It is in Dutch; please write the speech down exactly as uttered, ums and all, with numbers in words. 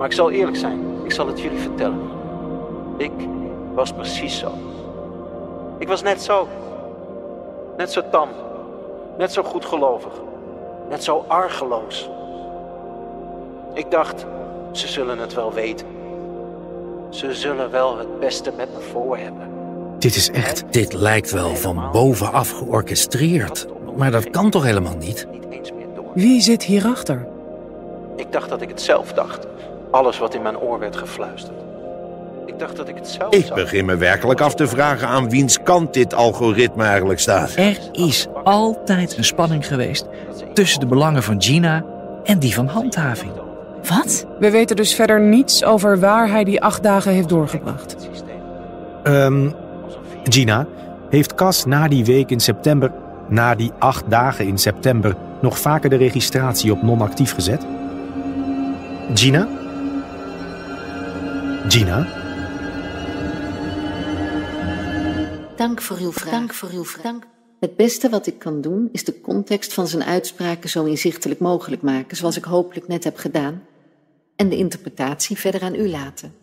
Maar ik zal eerlijk zijn, ik zal het jullie vertellen. Ik was precies zo. Ik was net zo. Net zo tam. Net zo goedgelovig. Net zo argeloos. Ik dacht, ze zullen het wel weten. Ze zullen wel het beste met me voor hebben. Dit is echt... Dit lijkt wel van bovenaf georchestreerd. Maar dat kan toch helemaal niet? Wie zit hierachter? Ik dacht dat ik het zelf dacht. Alles wat in mijn oor werd gefluisterd. Ik dacht dat ik het zelf Ik zag. begin me werkelijk af te vragen aan wiens kant dit algoritme eigenlijk staat. Er is altijd een spanning geweest tussen de belangen van Gina en die van handhaving. Wat? We weten dus verder niets over waar hij die acht dagen heeft doorgebracht. Um, Gina, heeft Cas na die week in september, na die acht dagen in september, nog vaker de registratie op non-actief gezet? Gina? Gina? Dank voor uw vraag. Dank voor uw vraag. Dank. Het beste wat ik kan doen is de context van zijn uitspraken zo inzichtelijk mogelijk maken, zoals ik hopelijk net heb gedaan, en de interpretatie verder aan u laten.